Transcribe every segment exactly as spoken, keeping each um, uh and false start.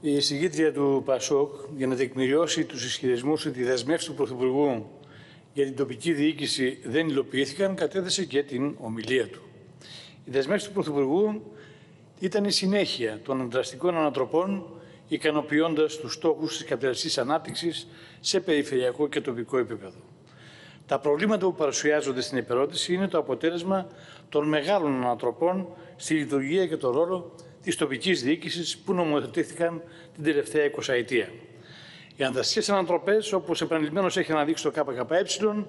Η εισηγήτρια του ΠΑΣΟΚ, για να τεκμηριώσει τους ισχυρισμούς ότι οι δεσμεύσεις του Πρωθυπουργού για την τοπική διοίκηση δεν υλοποιήθηκαν, κατέθεσε και την ομιλία του. Οι δεσμεύσεις του Πρωθυπουργού ήταν η συνέχεια των δραστικών ανατροπών, ικανοποιώντας τους στόχους της καπιταλιστικής ανάπτυξης σε περιφερειακό και τοπικό επίπεδο. Τα προβλήματα που παρουσιάζονται στην επερώτηση είναι το αποτέλεσμα των μεγάλων ανατροπών στη λειτουργία και τον ρόλο της τοπικής διοίκησης που νομοθετήθηκαν την τελευταία εικοσαετία. Οι ανδραστικές ανατροπές, όπως επανειλημμένως έχει αναδείξει το ΚΚΕ,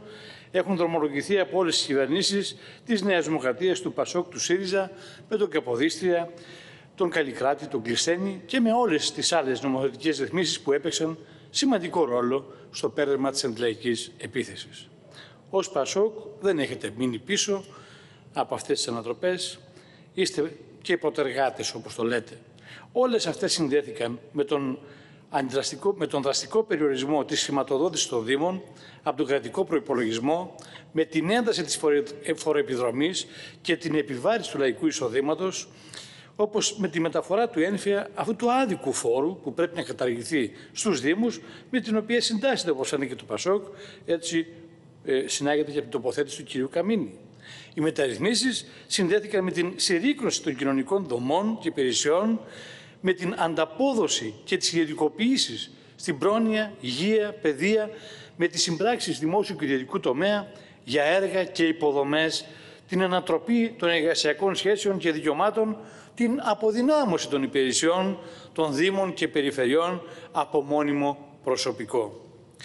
έχουν δρομολογηθεί από όλες τις κυβερνήσεις της Νέας Δημοκρατίας, του ΠΑΣΟΚ, του ΣΥΡΙΖΑ, με τον Καποδίστρια, τον Καλλικράτη, τον Κλεισθένη και με όλες τις άλλες νομοθετικές ρυθμίσεις που έπαιξαν σημαντικό ρόλο στο πέρασμα της αντιλαϊκής επίθεσης. Ως ΠΑΣΟΚ δεν έχετε μείνει πίσω από αυτές τις ανατροπές, είστε και υποτεργάτες, όπως το λέτε. Όλες αυτές συνδέθηκαν με τον, αντιδραστικό, με τον δραστικό περιορισμό της χρηματοδότησης των Δήμων από τον κρατικό προϋπολογισμό, με την ένταση της φοροεπιδρομής και την επιβάρυνση του λαϊκού εισοδήματος, όπως με τη μεταφορά του ένφια αυτού του άδικου φόρου που πρέπει να καταργηθεί στους Δήμους, με την οποία συντάσσεται, όπως ανήκει το ΠΑΣΟΚ, έτσι ε, συνάγεται και από την τοποθέτηση του κυρίου Καμίνη. Οι μεταρρυθμίσεις συνδέθηκαν με την συρρίκνωση των κοινωνικών δομών και υπηρεσιών, με την ανταπόδοση και τις ιδιωτικοποιήσεις στην πρόνοια, υγεία, παιδεία, με τις συμπράξεις δημόσιου και ιδιωτικού τομέα για έργα και υποδομές, την ανατροπή των εργασιακών σχέσεων και δικαιωμάτων, την αποδυνάμωση των υπηρεσιών των Δήμων και Περιφερειών από μόνιμο προσωπικό.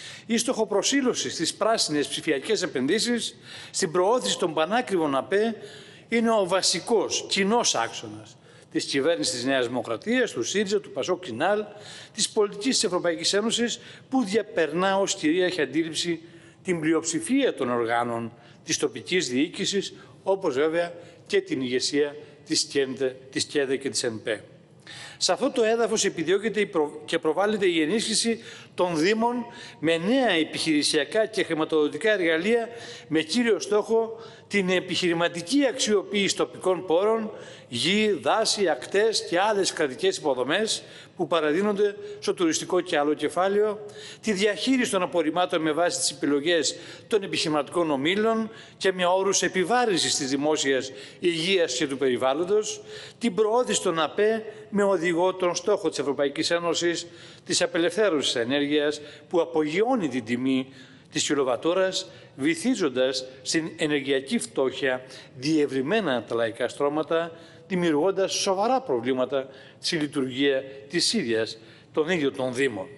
Η στοχοπροσήλωση στις πράσινες ψηφιακές επενδύσεις, στην προώθηση των πανάκριβων ΑΠΕ, είναι ο βασικός κοινός άξονας της κυβέρνησης της Νέας Δημοκρατίας, του ΣΥΡΙΖΑ, του ΠΑΣΟΚ Κινάλ, της πολιτικής της Ευρωπαϊκής Ένωσης, που διαπερνά ως κυρίαρχη αντίληψη την πλειοψηφία των οργάνων της τοπικής διοίκησης, όπως βέβαια και την ηγεσία της ΚΕΔΕ και της ΕΝΠΕ. Σε αυτό το έδαφος επιδιώκεται και προβάλλεται η ενίσχυση των Δήμων με νέα επιχειρησιακά και χρηματοδοτικά εργαλεία, με κύριο στόχο την επιχειρηματική αξιοποίηση τοπικών πόρων, γη, δάση, ακτές και άλλες κρατικές υποδομές που παραδίνονται στο τουριστικό και άλλο κεφάλαιο, τη διαχείριση των απορριμμάτων με βάση τις επιλογές των επιχειρηματικών ομίλων και με όρους επιβάρυνσης της δημόσιας υγείας και του περιβάλλοντος, την προώθηση των ΑΠΕ με οδηγό τον στόχο της Ευρωπαϊκής Ένωσης της απελευθέρωσης ενέργειας που απογειώνει την τιμή της κιλοβατόρας, βυθίζοντας στην ενεργειακή φτώχεια διευρυμένα τα λαϊκά στρώματα, δημιουργώντας σοβαρά προβλήματα στη λειτουργία της ίδιας των ίδιων των Δήμων.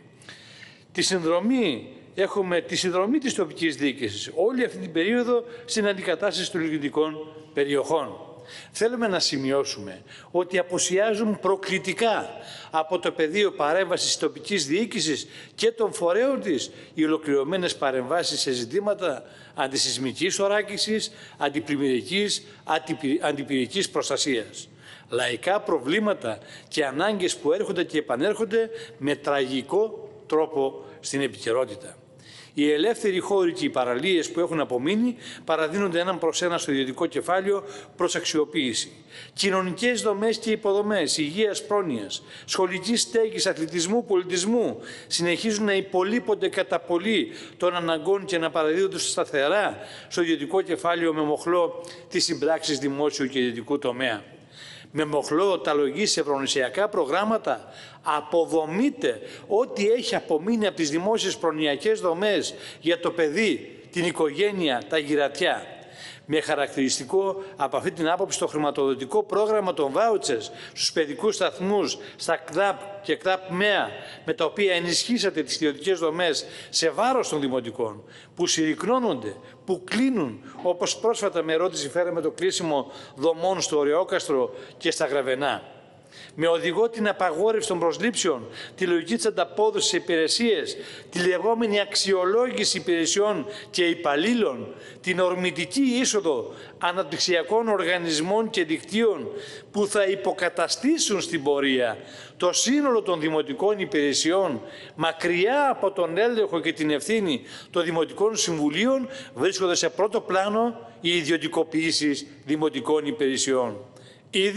Τη συνδρομή, έχουμε τη συνδρομή της τοπικής διοίκησης όλη αυτή την περίοδο στην αντικατάσταση των λειτουργικών περιοχών. Θέλουμε να σημειώσουμε ότι απουσιάζουν προκλητικά από το πεδίο παρέμβασης της τοπικής διοίκησης και των φορέων της οι ολοκληρωμένες παρεμβάσεις σε ζητήματα αντισυσμικής οράκησης, αντιπλημμυρικής, αντιπυρικής προστασίας. Λαϊκά προβλήματα και ανάγκες που έρχονται και επανέρχονται με τραγικό τρόπο στην επικαιρότητα. Οι ελεύθεροι χώροι και οι παραλίες που έχουν απομείνει παραδίνονται έναν προς ένα στο ιδιωτικό κεφάλαιο προς αξιοποίηση. Κοινωνικές δομές και υποδομές, υγείας, πρόνοιας, σχολικής στέγης, αθλητισμού, πολιτισμού συνεχίζουν να υπολείπονται κατά πολύ των αναγκών και να παραδίδονται σταθερά στο ιδιωτικό κεφάλαιο με μοχλό τις συμπράξεις δημόσιου και ιδιωτικού τομέα. Με μοχλό τα λογή σε προνησιακά προγράμματα αποδομείται ό,τι έχει απομείνει από τις δημόσιες προνοιακές δομές για το παιδί, την οικογένεια, τα γυρατιά. Με χαρακτηριστικό από αυτή την άποψη το χρηματοδοτικό πρόγραμμα των βάουτσες στους παιδικούς σταθμούς, στα ΚΔΑΠ και ΚΔΑΠ-ΜΕΑ, με τα οποία ενισχύσατε τις ιδιωτικές δομές σε βάρος των δημοτικών, που συρρικνώνονται, που κλείνουν, όπως πρόσφατα με ερώτηση φέραμε το κλείσιμο δομών στο Ωρεόκαστρο και στα Γραβενά. Με οδηγό την απαγόρευση των προσλήψεων, τη λογική της ανταπόδοσης σε υπηρεσίες, τη λεγόμενη αξιολόγηση υπηρεσιών και υπαλλήλων, την ορμητική είσοδο αναπτυξιακών οργανισμών και δικτύων που θα υποκαταστήσουν στην πορεία το σύνολο των δημοτικών υπηρεσιών, μακριά από τον έλεγχο και την ευθύνη των δημοτικών συμβουλίων, βρίσκονται σε πρώτο πλάνο οι ιδιωτικοποιήσεις δημοτικών υπηρεσιών. Ήδη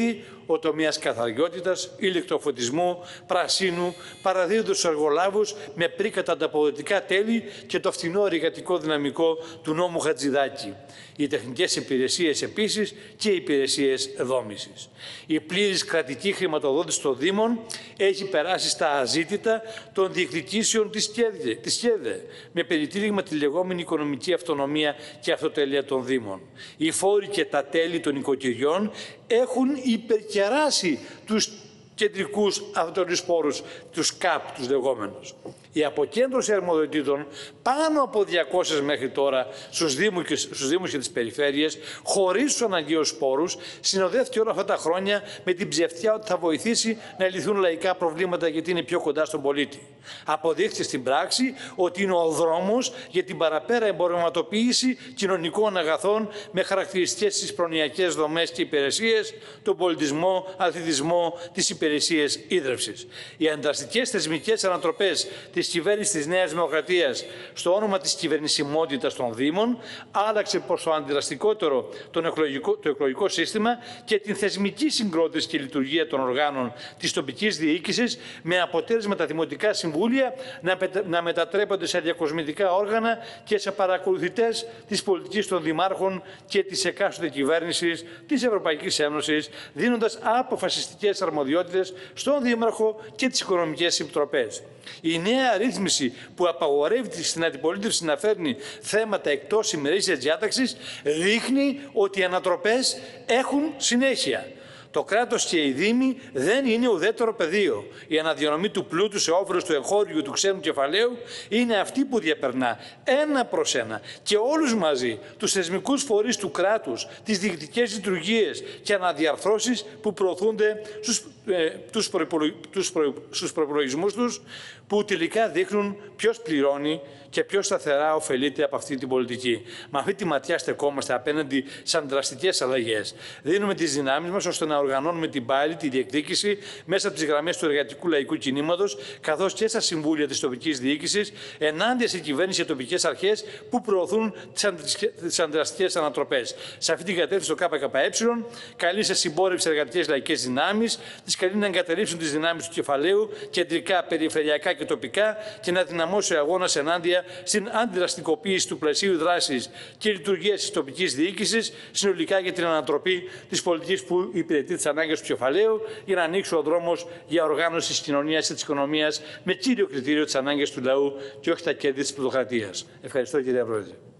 ο τομέας καθαριότητας, ηλεκτροφωτισμού, πρασίνου, παραδίδοντας στους εργολάβους με πρίκατα ανταποδοτικά τέλη και το φθηνό εργατικό δυναμικό του νόμου Χατζηδάκη. Οι τεχνικές υπηρεσίες επίσης και οι υπηρεσίες δόμησης. Η πλήρης κρατική χρηματοδότηση των Δήμων έχει περάσει στα αζήτητα των διεκδικήσεων της ΚΕΔΕ, με περιτύλιγμα τη λεγόμενη οικονομική αυτονομία και αυτοτέλεια των Δήμων. Οι φόροι και τα τέλη των οικοκυριών έχουν υπερκεράσει τους κεντρικούς αυτοτελείς πόρους, τους ΚΑΠ, τους λεγόμενους. Η αποκέντρωση αρμοδιοτήτων πάνω από διακόσιες μέχρι τώρα στους Δήμους και, στους Δήμους και τις περιφέρειες, χωρίς τους αναγκαίους πόρους, συνοδεύτηκε όλα αυτά τα χρόνια με την ψευτιά ότι θα βοηθήσει να λυθούν λαϊκά προβλήματα γιατί είναι πιο κοντά στον πολίτη. Αποδείχθηκε στην πράξη ότι είναι ο δρόμος για την παραπέρα εμπορευματοποίηση κοινωνικών αγαθών με χαρακτηριστικές στις προνοιακές δομές και υπηρεσίες, τον πολιτισμό, αθλητισμό, τις υπηρεσίες ίδρυυσης. Οι ανταστικές θεσμικές ανατροπές της κυβέρνησης της Νέας Δημοκρατίας στο όνομα της κυβερνησιμότητας των Δήμων άλλαξε προς το αντιδραστικότερο τον εκλογικό, το εκλογικό σύστημα και την θεσμική συγκρότηση και λειτουργία των οργάνων της τοπικής διοίκησης, με αποτέλεσμα τα δημοτικά συμβούλια να, να μετατρέπονται σε διακοσμητικά όργανα και σε παρακολουθητές της πολιτικής των δημάρχων και της εκάστοτε κυβέρνησης της Ευρωπαϊκής Ένωσης, δίνοντας αποφασιστικές αρμοδιότητες στον Δήμαρχο και τις οικονομικές επιτροπές. Η νέα ρύθμιση που απαγορεύει στην αντιπολίτευση να φέρνει θέματα εκτός ημερήσιας διάταξης δείχνει ότι οι ανατροπές έχουν συνέχεια. Το κράτος και οι Δήμοι δεν είναι ουδέτερο πεδίο. Η αναδιανομή του πλούτου σε όφελος του εγχώριου του ξένου κεφαλαίου είναι αυτή που διαπερνά ένα προς ένα και όλους μαζί τους θεσμικούς φορείς του κράτους, τις διοικητικές λειτουργίες και αναδιαρθρώσεις που προωθούνται στους, ε, τους, προϋπολο, τους, προ, στους προϋπολογισμούς τους, που τελικά δείχνουν ποιος πληρώνει και ποιος σταθερά ωφελείται από αυτή την πολιτική. Με αυτή τη ματιά στεκόμαστε απέναντι σαν δραστικές αλλαγές. Δίνουμε τις δυνάμεις μας ώστε να οργανώνουμε την πάλη, τη διεκδίκηση μέσα από τις γραμμές του εργατικού λαϊκού κινήματος, καθώς και στα συμβούλια της τοπικής διοίκησης, ενάντια σε κυβέρνηση και τοπικές αρχές που προωθούν τις αντιδραστικές ανατροπές. Σε αυτή την κατεύθυνση, το ΚΚΕ καλεί σε συμπόρευση εργατικές λαϊκές δυνάμεις, τις καλεί να εγκαταλείψουν τις δυνάμεις του κεφαλαίου, κεντρικά, περιφερειακά και τοπικά, και να δυναμώσει ο αγώνας ενάντια στην αντιδραστικοποίηση του πλαισίου δράσης και λειτουργίας της τοπικής διοίκησης, συνολικά για την ανατροπή της πολιτικής που υπηρετεί τις ανάγκες του κεφαλαίου, για να ανοίξει ο δρόμος για οργάνωση της κοινωνίας και της οικονομίας με κύριο κριτήριο τις ανάγκες του λαού και όχι τα κέρδη της πλουτοκρατίας. Ευχαριστώ, κύριε Πρόεδρε.